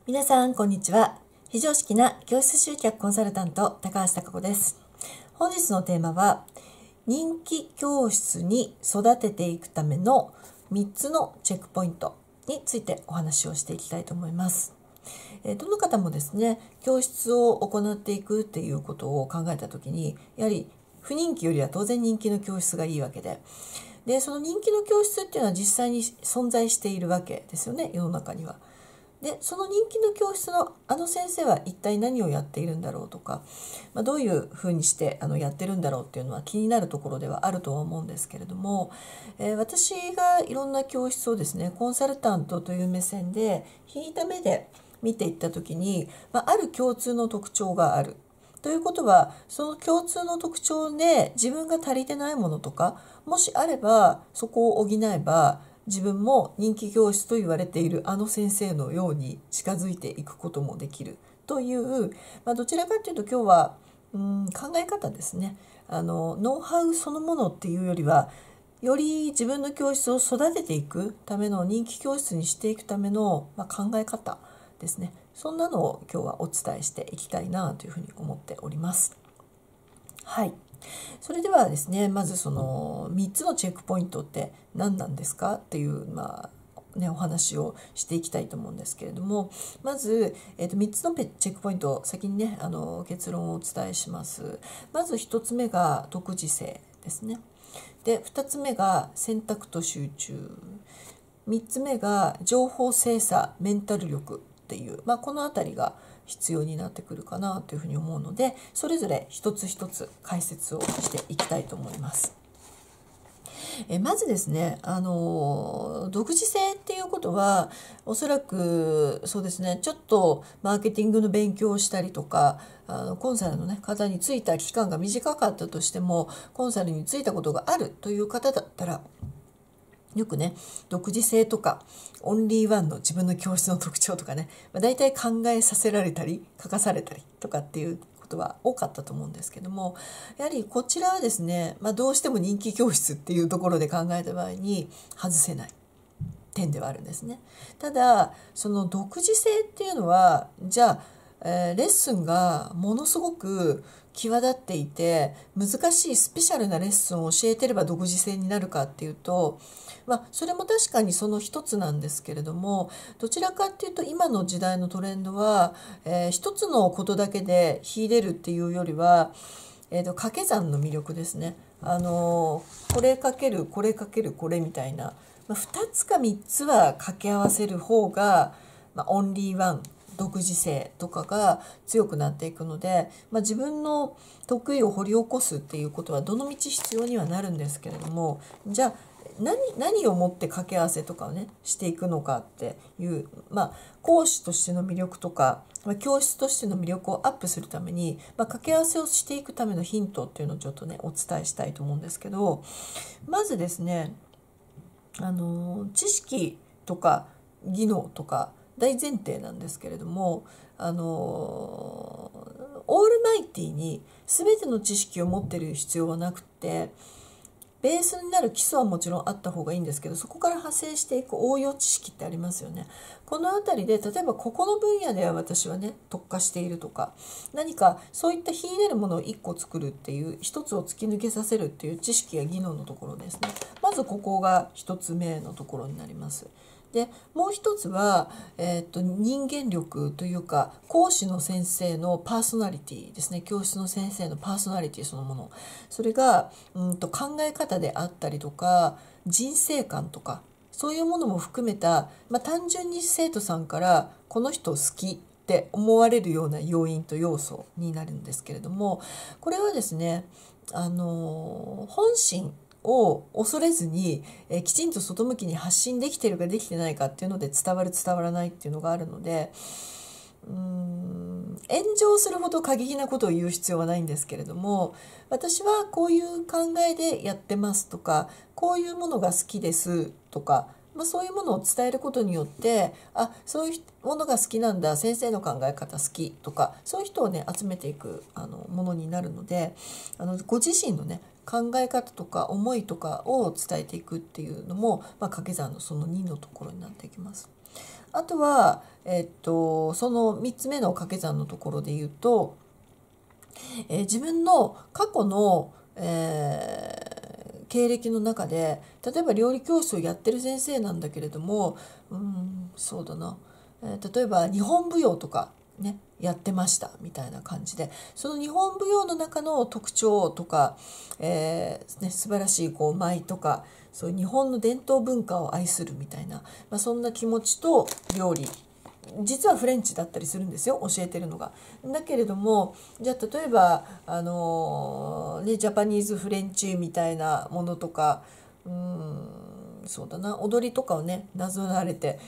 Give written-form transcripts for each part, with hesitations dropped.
皆さんこんにちは。非常識な教室集客コンサルタント高橋貴子です。本日のテーマは人気教室に育てていくための3つのチェックポイントについてお話をしていきたいと思います。どの方もですね、教室を行っていくっていうことを考えたときに、やはり不人気よりは当然人気の教室がいいわけで、その人気の教室っていうのは実際に存在しているわけですよね、世の中には。で、その人気の教室のあの先生は一体何をやっているんだろうとか、どういうふうにしてやってるんだろうっていうのは気になるところではあるとは思うんですけれども、私がいろんな教室をですね、コンサルタントという目線で引いた目で見ていった時に、ある共通の特徴がある。ということは、その共通の特徴で自分が足りてないものとか、もしあればそこを補えば、自分も人気教室と言われているあの先生のように近づいていくこともできるという、どちらかというと今日は考え方ですね。ノウハウそのものっていうよりは、より自分の教室を育てていくための、人気教室にしていくための、考え方ですね。そんなのを今日はお伝えしていきたいなというふうに思っております。はい。それではですね、まずその3つのチェックポイントって何なんですかっていう、お話をしていきたいと思うんですけれども、まず、3つのチェックポイントを先にね、結論をお伝えします。まず1つ目が独自性ですね。で、2つ目が選択と集中。3つ目が情報精査、メンタル力っていう、このあたりが必要になってくるかなというふうに思うので、それぞれ一つ一つ解説をしていきたいと思います。まずですね、独自性っていうことは、おそらくそうですね、ちょっとマーケティングの勉強をしたりとか、コンサルの、方に就いた期間が短かったとしても、コンサルに就いたことがあるという方だったら、よくね、独自性とかオンリーワンの自分の教室の特徴とかね、大体考えさせられたり書かされたりとかっていうことは多かったと思うんですけども、やはりこちらはですね、どうしても人気教室っていうところで考えた場合に外せない点ではあるんですね。ただその独自性っていうのは、じゃあレッスンがものすごく際立っていて難しいスペシャルなレッスンを教えてれば独自性になるかっていうと、それも確かにその一つなんですけれども、どちらかっていうと今の時代のトレンドは、一つのことだけで秀でるっていうよりは、掛け算の魅力ですね。これかけるこれかけるこれみたいな、2つか3つは掛け合わせる方が、オンリーワン独自性とかが強くなっていくので、自分の得意を掘り起こすっていうことはどの道必要にはなるんですけれども、じゃあ何をもって掛け合わせとかをねしていくのかっていう、講師としての魅力とか、教室としての魅力をアップするために、掛け合わせをしていくためのヒントっていうのをちょっとねお伝えしたいと思うんですけど、まずですね、知識とか技能とか大前提なんですけれども、オールマイティに全ての知識を持っている必要はなくて、ベースになる基礎はもちろんあった方がいいんですけど、そこから派生していく応用知識ってありますよね。このあたりで例えばここの分野では私はね特化しているとか、何かそういった秀でるものを1個作るっていう、1つを突き抜けさせるっていう知識や技能のところですね。まずここが1つ目のところになります。でもう一つは、人間力というか、講師の先生のパーソナリティですね。教室の先生のパーソナリティそのもの、それが考え方であったりとか人生観とか、そういうものも含めた、単純に生徒さんからこの人好きって思われるような要因と要素になるんですけれども、これはですね、本心を恐れずに、きちんと外向きに発信できてるかできてないかっていうので伝わる伝わらないっていうのがあるので、炎上するほど過激なことを言う必要はないんですけれども、私はこういう考えでやってますとか、こういうものが好きですとか、そういうものを伝えることによって、そういうものが好きなんだ、先生の考え方好きとか、そういう人をね集めていくものになるので、ご自身のね考え方とか思いとかを伝えていくっていうのも、掛け算のその2のところになっていきます。 あとは、その3つ目の掛け算のところで言うと、自分の過去の、経歴の中で、例えば料理教室をやってる先生なんだけれども、そうだな、例えば日本舞踊とかねやってましたみたいな感じで、その日本舞踊の中の特徴とか、素晴らしい舞とか、そういう日本の伝統文化を愛するみたいな、そんな気持ちと料理、実はフレンチだったりするんですよ、教えてるのが。だけれども、じゃあ例えばジャパニーズフレンチみたいなものとか、そうだな、踊りとかをねなぞられて、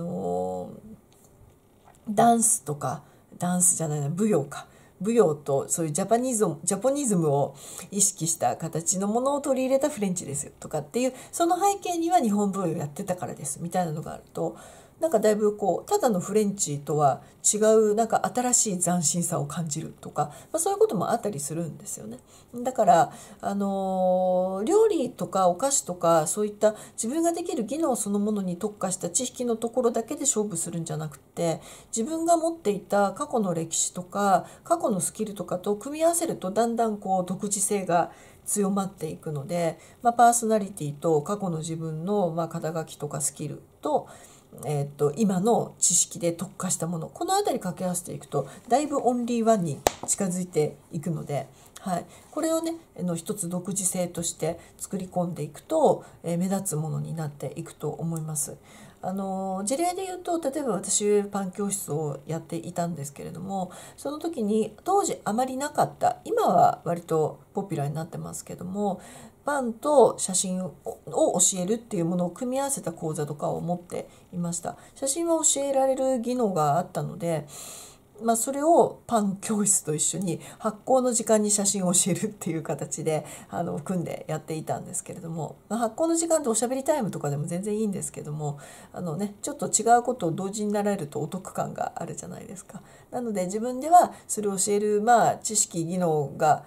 ダンスとか、ダンスじゃないな、舞踊か。舞踊とそういうジャポニズムを意識した形のものを取り入れたフレンチですよとかっていう、その背景には日本舞踊やってたからですみたいなのがあると、なんかだいぶただのフレンチとは違う、なんか新しい斬新さを感じるとか、そういうこともあったりするんですよね。だから、料理とかお菓子とか、そういった自分ができる技能そのものに特化した知識のところだけで勝負するんじゃなくて、自分が持っていた過去の歴史とか過去のスキルとかと組み合わせると、だんだん独自性が強まっていくので、パーソナリティと過去の自分の肩書きとかスキルと、今の知識で特化したもの、この辺り掛け合わせていくとだいぶオンリーワンに近づいていくので、これをね一つ独自性として作り込んでいくと、目立つものになっていくと思います。事例で言うと、例えば私パン教室をやっていたんですけれども、その時に当時あまりなかった、今は割とポピュラーになってますけども、パンと写真を教えるっていうものを組み合わせた講座とかを持っていました。写真は教えられる技能があったので、それをパン教室と一緒に発酵の時間に写真を教えるっていう形で組んでやっていたんですけれども、発酵の時間っておしゃべりタイムとかでも全然いいんですけども、ちょっと違うことを同時に習えるとお得感があるじゃないですか。なので自分ではそれを教える、知識技能が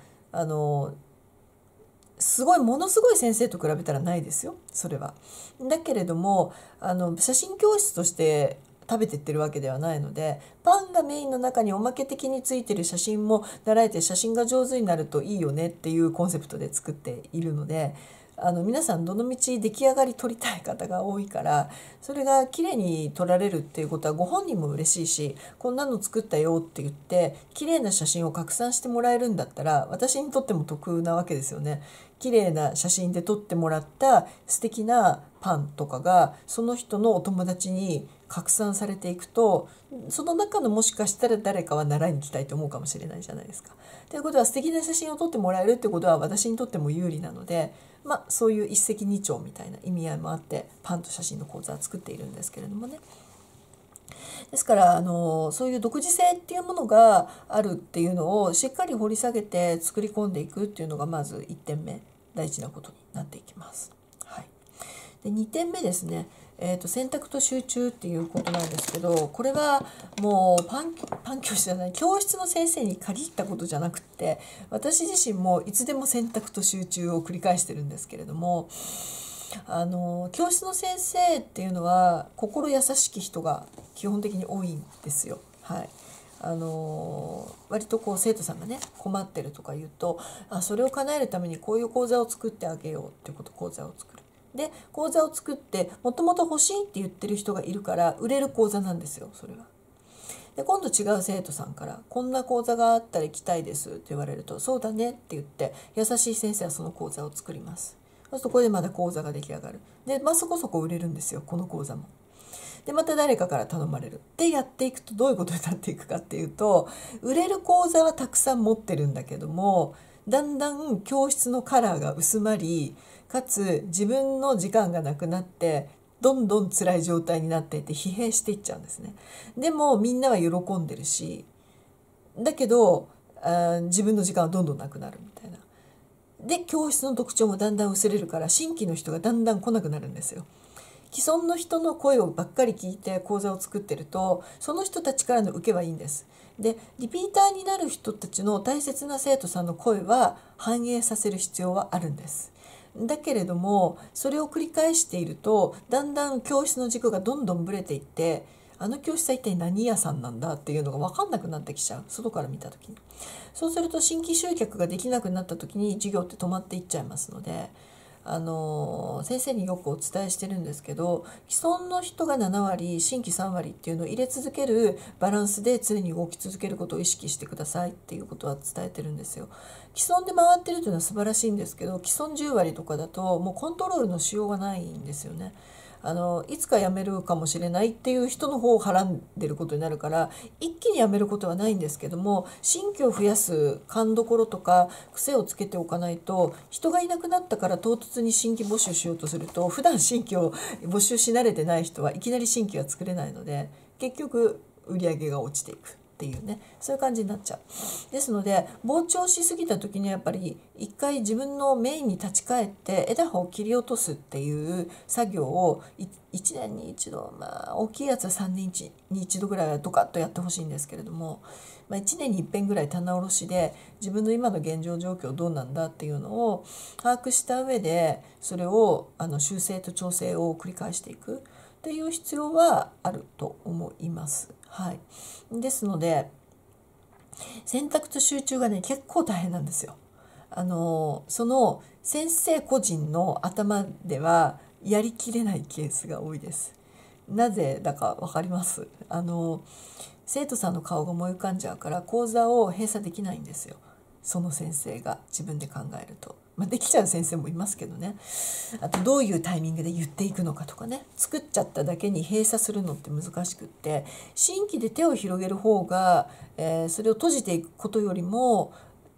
ものすごい先生と比べたらないですよ、それは。だけれども写真教室として食べてってるわけではないので、パンがメインの中におまけ的についてる写真も習えて、写真が上手になるといいよねっていうコンセプトで作っているので、皆さんどのみち出来上がり撮りたい方が多いから、それが綺麗に撮られるっていうことはご本人も嬉しいし、こんなの作ったよって言って綺麗な写真を拡散してもらえるんだったら、私にとっても得なわけですよね。綺麗な写真で撮ってもらった素敵なパンとかがその人のお友達に拡散されていくと、その中のもしかしたら誰かは習いに来たいと思うかもしれないじゃないですか。ということは、素敵な写真を撮ってもらえるってことは私にとっても有利なので、そういう一石二鳥みたいな意味合いもあって、パンと写真の講座を作っているんですけれどもね。ですからそういう独自性っていうものがあるっていうのをしっかり掘り下げて作り込んでいくっていうのが、まず1点目大事なことになっていきます。で2点目ですね、選択と集中っていうことなんですけど、これはもうパン教室じゃない、教室の先生に限ったことじゃなくって、私自身もいつでも選択と集中を繰り返してるんですけれども、教室の先生っていうのは心優しき人が基本的に多いんですよ。割と生徒さんがね困ってるとか言うと、それを叶えるためにこういう講座を作ってあげようっていうこと、講座を作る。で講座を作って、もともと欲しいって言ってる人がいるから売れる講座なんですよ、それは。で今度違う生徒さんから「こんな講座があったら行きたいです」って言われると「そうだね」って言って、優しい先生はその講座を作ります。そうするとこれでまだ講座が出来上がる。でそこそこ売れるんですよ、この講座も。でまた誰かから頼まれる。でやっていくとどういうことになっていくかっていうと、売れる講座はたくさん持ってるんだけども、だんだん教室のカラーが薄まり、かつ自分の時間がなくなってどんどん辛い状態になっていって疲弊していっちゃうんですね。でもみんなは喜んでるし、だけど自分の時間はどんどんなくなるみたいな。で教室の特徴もだんだん薄れるから、新規の人がだんだん来なくなるんですよ。既存の人の声をばっかり聞いて講座を作ってると、その人たちからの受けはいいんです。でリピーターになる人たちの大切な生徒さんの声は反映させる必要はあるんです。だけれどもそれを繰り返していると、だんだん教室の軸がどんどんぶれていって、 あの教室は一体何屋さんなんだっていうのが分かんなくなってきちゃう、外から見た時に。そうすると新規集客ができなくなった時に授業って止まっていっちゃいますので、先生によくお伝えしてるんですけど、既存の人が7割新規3割っていうのを入れ続けるバランスで常に動き続けることを意識してくださいっていうことは伝えてるんですよ。既存で回ってるというのは素晴らしいんですけど、既存10割とかだともうコントロールのしようがないんですよね。いつか辞めるかもしれないっていう人の方をはらんでることになるから、一気に辞めることはないんですけども、新規を増やす勘どころとか癖をつけておかないと、人がいなくなったから唐突に新規募集しようとすると、普段新規を募集し慣れてない人はいきなり新規は作れないので、結局売り上げが落ちていくっていうね、そういう感じになっちゃう。ですので膨張しすぎた時にはやっぱり一回自分のメインに立ち返って枝葉を切り落とすっていう作業を1年に一度、大きいやつは3年に一度ぐらいはドカッとやってほしいんですけれども、1年に一遍ぐらい棚卸しで自分の今の現状状況どうなんだっていうのを把握した上で、それを修正と調整を繰り返していくっていう必要はあると思います。はい、ですので選択と集中がね結構大変なんですよ。その先生個人の頭ではやりきれないケースが多いです。なぜだか分かります？生徒さんの顔が思い浮かんじゃうから講座を閉鎖できないんですよ。その先生が自分で考えると。できちゃう先生もいますけどね。あとどういうタイミングで言っていくのかとかね、作っちゃっただけに閉鎖するのって難しくって、新規で手を広げる方が、それを閉じていくことよりも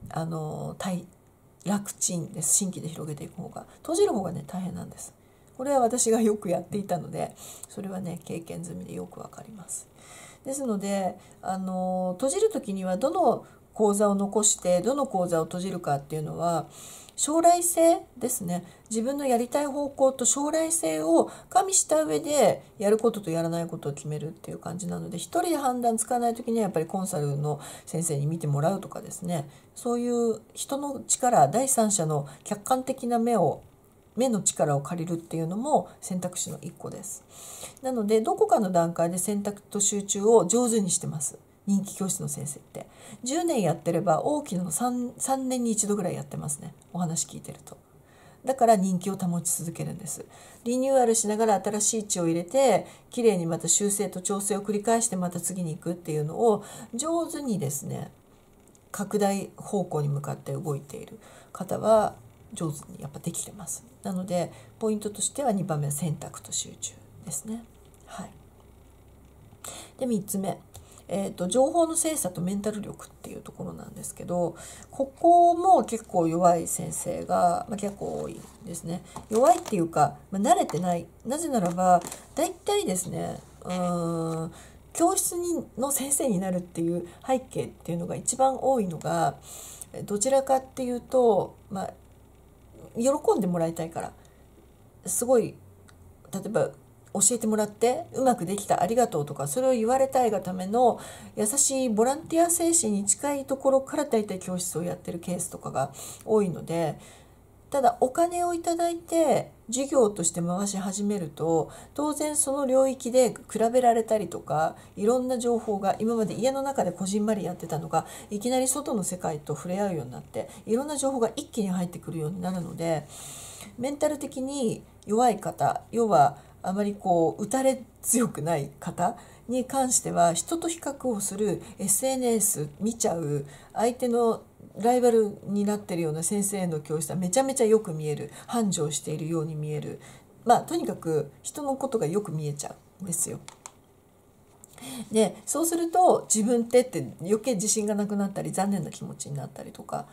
楽ちんです。新規で広げていく方が、閉じる方がね大変なんです。これは私がよくやっていたので、それはね経験済みでよくわかります。ですので閉じる時にはどの講座を残してどの講座を閉じるかっていうのは将来性ですね。自分のやりたい方向と将来性を加味した上でやることとやらないことを決めるっていう感じなので、一人で判断つかない時にはやっぱりコンサルの先生に見てもらうとかですね、そういう人の力、第三者の客観的な目の力を借りるっていうのも選択肢の一個です。なのでどこかの段階で選択と集中を上手にしてます。人気教室の先生って10年やってれば大きなの 3年に一度ぐらいやってますね。お話聞いてると。だから人気を保ち続けるんです。リニューアルしながら新しい血を入れて、きれいにまた修正と調整を繰り返してまた次に行くっていうのを上手にですね、拡大方向に向かって動いている方は上手にやっぱできてます。なのでポイントとしては2番目は選択と集中ですね。はい。で3つ目、情報の精査とメンタル力っていうところなんですけど、ここも結構弱い先生が、結構多いですね。弱いっていうか、慣れてない。なぜならばだいたいですね、教室の先生になるっていう背景っていうのが一番多いのが、どちらかっていうと、喜んでもらいたいから、すごい例えば教えてもらってうまくできたありがとうとか、それを言われたいがための優しいボランティア精神に近いところから大体教室をやってるケースとかが多いので、ただお金をいただいて授業として回し始めると、当然その領域で比べられたりとか、いろんな情報が今まで家の中でこじんまりやってたのがいきなり外の世界と触れ合うようになって、いろんな情報が一気に入ってくるようになるので、メンタル的に弱い方、要はあまり打たれ強くない方に関しては、人と比較をする、 SNS 見ちゃう、相手のライバルになってるような先生の教室はめちゃめちゃよく見える、繁盛しているように見える、とにかく人のことがよく見えちゃうんですよ。でそうすると自分って余計自信がなくなったり、残念な気持ちになったりとか、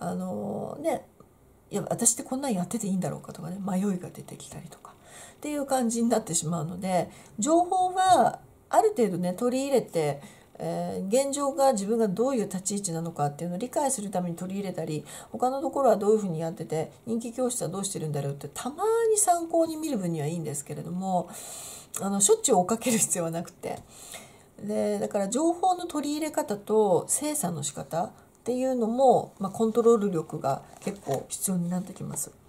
いや私ってこんなんやってていいんだろうかとかね、迷いが出てきたりとかっていう感じになってしまうので、情報はある程度ね取り入れて、現状が自分がどういう立ち位置なのかっていうのを理解するために取り入れたり、他のところはどういうふうにやってて人気教室はどうしてるんだろうってたまに参考に見る分にはいいんですけれども、しょっちゅう追っかける必要はなくて、だから情報の取り入れ方と精査の仕方っていうのも、コントロール力が結構必要になってきます。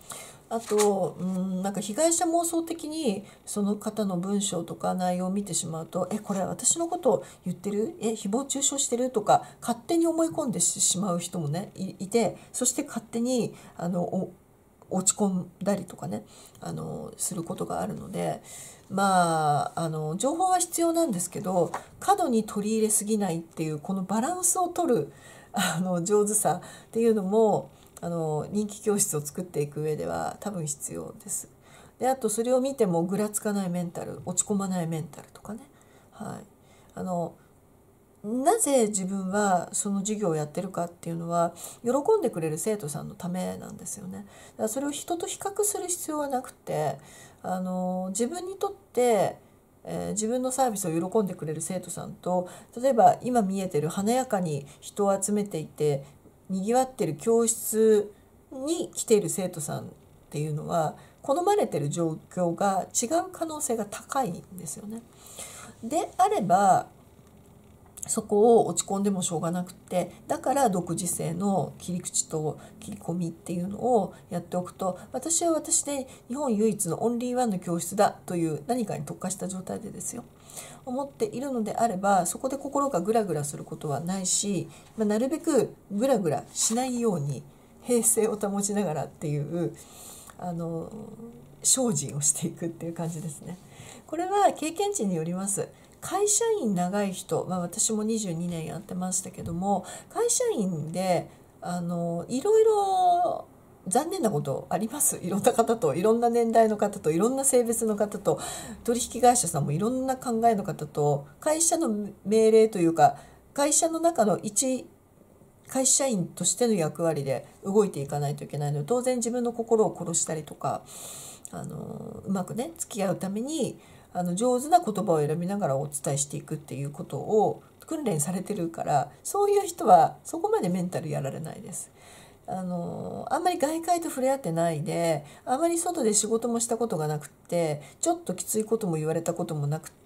あと、なんか被害者妄想的にその方の文章とか内容を見てしまうと、これ私のことを言ってる、誹謗中傷してるとか勝手に思い込んでしまう人もね、いて、そして勝手に落ち込んだりとかね、することがあるので、情報は必要なんですけど、過度に取り入れすぎないっていうこのバランスを取る上手さっていうのも人気教室を作っていく上では多分必要です。で、あとそれを見てもぐらつかないメンタル、落ち込まないメンタルとかね、はい、なぜ自分はその授業をやってるかっていうのは喜んでくれる生徒さんのためなんですよね。だからそれを人と比較する必要はなくて、自分にとって、自分のサービスを喜んでくれる生徒さんと、例えば今見えてる華やかに人を集めていてにぎわってる教室に来ている生徒さんっていうのは好まれてる状況が違う可能性が高いんですよね。であればそこを落ち込んでもしょうがなくて、だから独自性の切り口と切り込みっていうのをやっておくと、私は私で日本唯一のオンリーワンの教室だという何かに特化した状態でですよ、思っているのであれば、そこで心がグラグラすることはないし、なるべくグラグラしないように平静を保ちながらっていう精進をしていくっていう感じですね。これは経験値によります。会社員長い人、私も22年やってましたけども、会社員でいろいろ残念なことあります。いろんな方と、いろんな年代の方と、いろんな性別の方と、取引会社さんもいろんな考えの方と、会社の命令というか会社の中の一会社員としての役割で動いていかないといけないので、当然自分の心を殺したりとかうまくね付き合うために上手な言葉を選びながらお伝えしていくっていうことを訓練されてるから、そういう人はそこまでメンタルやられないです。あんまり外界と触れ合ってないで、あまり外で仕事もしたことがなくって、ちょっときついことも言われたこともなくって、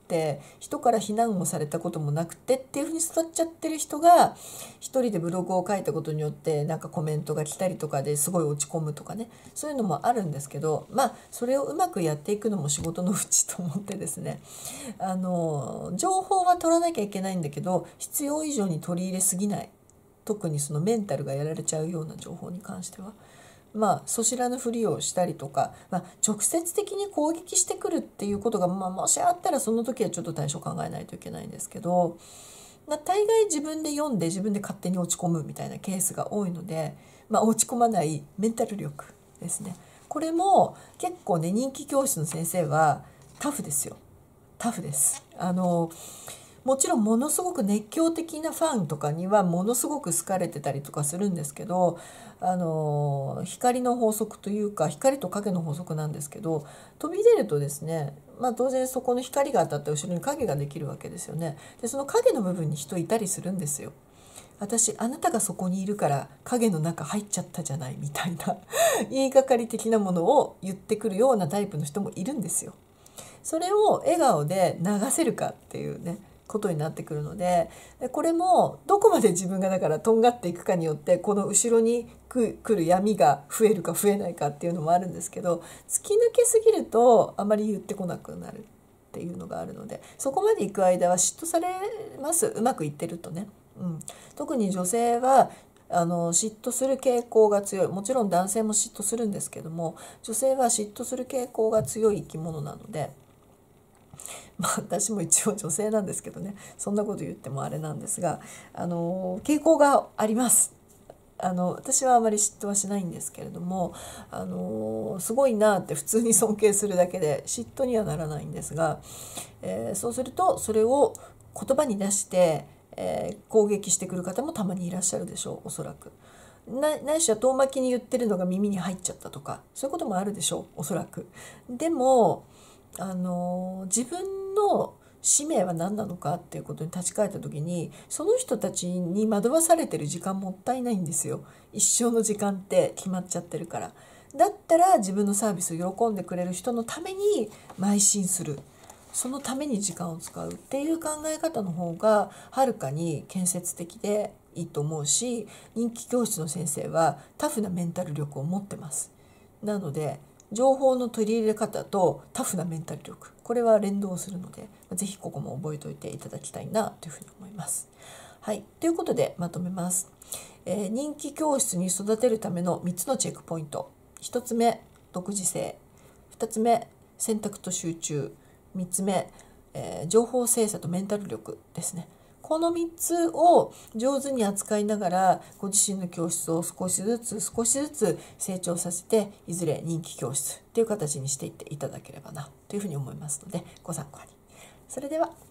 人から非難をされたこともなくてっていうふうに育っちゃってる人が一人でブログを書いたことによってなんかコメントが来たりとかですごい落ち込むとかね、そういうのもあるんですけど、それをうまくやっていくのも仕事のうちと思ってですね、情報は取らなきゃいけないんだけど必要以上に取り入れすぎない、特にそのメンタルがやられちゃうような情報に関してはそちらのふりをしたりとか、直接的に攻撃してくるっていうことが、もしあったらその時はちょっと対処考えないといけないんですけど、大概自分で読んで自分で勝手に落ち込むみたいなケースが多いので、落ち込まないメンタル力ですね。これも結構ね、人気教室の先生はタフですよ。タフです。もちろんものすごく熱狂的なファンとかにはものすごく好かれてたりとかするんですけど、光の法則というか光と影の法則なんですけど、飛び出るとですね、当然そこの光が当たった後ろに影ができるわけですよね。でその影の部分に人いたりするんですよ。私あなたがそこにいるから影の中入っちゃったじゃないみたいな言いがかり的なものを言ってくるようなタイプの人もいるんですよ。それを笑顔で流せるかっていうねことになってくるので、これもどこまで自分がだからとんがっていくかによってこの後ろに来る闇が増えるか増えないかっていうのもあるんですけど、突き抜けすぎるとあまり言ってこなくなるっていうのがあるので、そこまで行く間は嫉妬されます。うまくいってるとね、特に女性は嫉妬する傾向が強い。もちろん男性も嫉妬するんですけども、女性は嫉妬する傾向が強い生き物なので、私も一応女性なんですけどね、そんなこと言ってもあれなんですが、傾向があります。私はあまり嫉妬はしないんですけれども、すごいなって普通に尊敬するだけで嫉妬にはならないんですが、そうするとそれを言葉に出して、攻撃してくる方もたまにいらっしゃるでしょう、おそらく。ないしは遠巻きに言ってるのが耳に入っちゃったとか、そういうこともあるでしょう、おそらく。でも自分の使命は何なのかっていうことに立ち返った時に、その人たちに惑わされてる時間もったいないんですよ。一生の時間って決まっちゃってるから。だったら自分のサービスを喜んでくれる人のために邁進する、そのために時間を使うっていう考え方の方がはるかに建設的でいいと思うし、人気教室の先生はタフなメンタル力を持ってます。 なので情報の取り入れ方とタフなメンタル力、これは連動するので、ぜひここも覚えておいていただきたいなというふうに思います。はい、ということでまとめます。人気教室に育てるための3つのチェックポイント。1つ目、独自性。2つ目、選択と集中。3つ目、情報精査とメンタル力ですね。この3つを上手に扱いながら、ご自身の教室を少しずつ成長させて、いずれ人気教室という形にしていっていただければなというふうに思いますので、ご参考に。それでは。